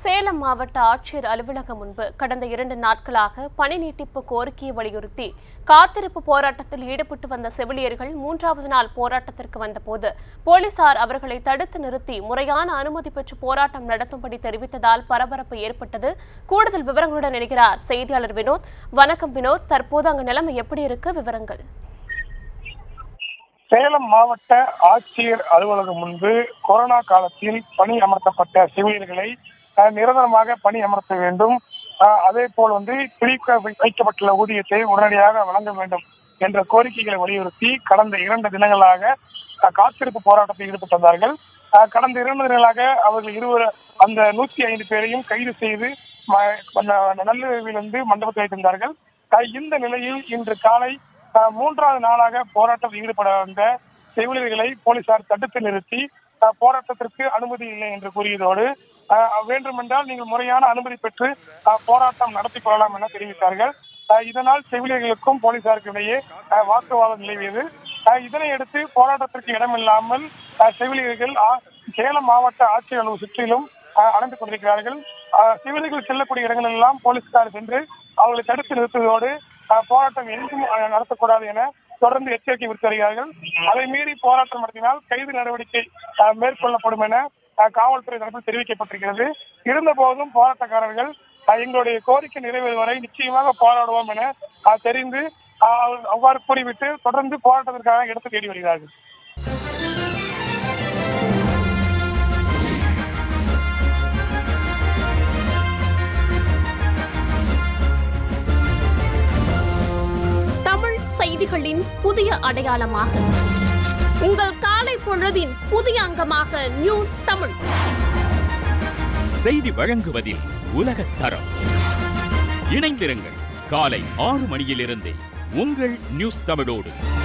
சேலம் மாவட்ட ஆட்சியர் அலுவலகம் முன்பு கடந்த 2 நாட்களாக பணி நீட்டிப்பு கோரிக்கையை வலியுறுத்தி காத்திருப்பு போராட்டத்தில் ஈடுபட்டு வந்த செவிலியர்கள் 3வது நாள் போராட்டத்திற்கு வந்தபோது போலீசார் அவர்களை தடுத்து நிறுத்தி முறையான அனுமதி பெற்று போராட்டம் நடத்தும்படி தெரிவித்ததால் பரபரப்பு ஏற்பட்டது. கூடுதல் விவரங்களுடன் இணைகிறார் செய்தியாளர் வினோத். வணக்கம் வினோத், தற்போது அங்கு நிலைமை எப்படி இருக்கு? விவரங்கள். சேலம் மாவட்ட ஆட்சியர் அலுவலகம் முன்பு கொரோனா காலத்தில் பணி அமர்த்தப்பட்ட செவிலியர்களை நிரந்தரமாக பணி அமர்த்த வேண்டும், அதே போல் பிடிக்க வைக்கப்பட்டுள்ள ஊதியத்தை உடனடியாக வழங்க வேண்டும் என்ற கோரிக்கைகளை வலியுறுத்தி கடந்த 2 தினங்களாக காத்திருப்பு போராட்டத்தில் ஈடுபட்டு வந்தார்கள். கடந்த 2 தினங்களாக அவர்கள் அந்த 105 பேரையும் கைது செய்து நல்லுறவிலிருந்து மண்டபத்தில் வைத்திருந்தார்கள். இந்த நிலையில் இன்று காலை 3வது நாளாக போராட்டத்தில் ஈடுபட வந்த செவிலியர்களை போலீசார் தடுத்து நிறுத்தி போராட்டத்திற்கு அனுமதி இல்லை என்று கூறியதோடு வேண்டுமென்றால் நீங்கள் முறையான அனுமதி பெற்று போராட்டம் நடத்திக் கொள்ளலாம் என தெரிவித்தார்கள். இதனால் செவிலியர்களுக்கும் போலீசாருக்கு இடையே வாக்குவாதம் நிலவியது. இதனையடுத்து போராட்டத்திற்கு இடமில்லாமல் செவிலியர்கள் சேலம் மாவட்ட ஆட்சியர் அலுவலகம் சுற்றிலும் அடைந்து கொண்டிருக்கிறார்கள். செவிலியர்கள் செல்லக்கூடிய இடங்கள் எல்லாம் போலீஸ்கார் சென்று அவர்களை தடுத்து நிறுத்துவதோடு போராட்டம் எங்கும் நடத்தக்கூடாது என தொடர்ந்து எச்சரிக்கை விடுத்து வருகிறார்கள். அதை மீறி போராட்டம் நடத்தினால் கைது நடவடிக்கை மேற்கொள்ளப்படும் என காவல்துறை தரப்பில் தெரிவிக்கப்பட்டிருக்கிறது. இருந்த போதும் போராட்டக்காரர்கள் எங்களுடைய கோரிக்கை நிறைவேறும் வரை நிச்சயமாக போராடுவோம் என தெரிந்து அவ்வாறு கூறிவிட்டு தொடர்ந்து போராட்டத்திற்காக இடத்தை தேடி வருகிறார்கள். செய்திகளின் புதிய அடையாளமாக உங்கள் காலை பொழுதின் புதிய அங்கமாக நியூஸ் தமிழ் செய்தி வழங்குவதில் உலகத் தரம். இணைந்திருங்கள் காலை 6 மணியிலிருந்தே உங்கள் நியூஸ் தமிழோடு.